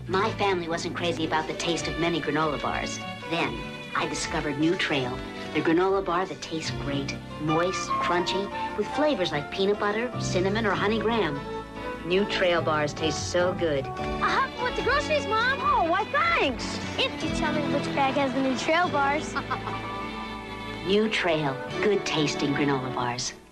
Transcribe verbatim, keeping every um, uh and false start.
My family wasn't crazy about the taste of many granola bars. Then, I discovered New Trail, the granola bar that tastes great, moist, crunchy, with flavors like peanut butter, cinnamon, or honey graham. New Trail bars taste so good. I'll help you with the groceries, Mom. Oh, why, thanks. If you tell me which bag has the New Trail bars. New Trail, good tasting granola bars.